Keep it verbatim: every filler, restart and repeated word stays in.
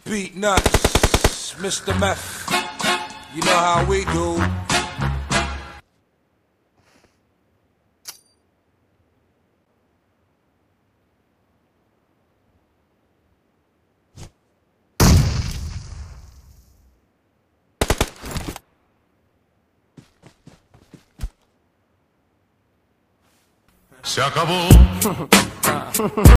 Beat nuts, Mister Meth. You know how we do. Se acabó.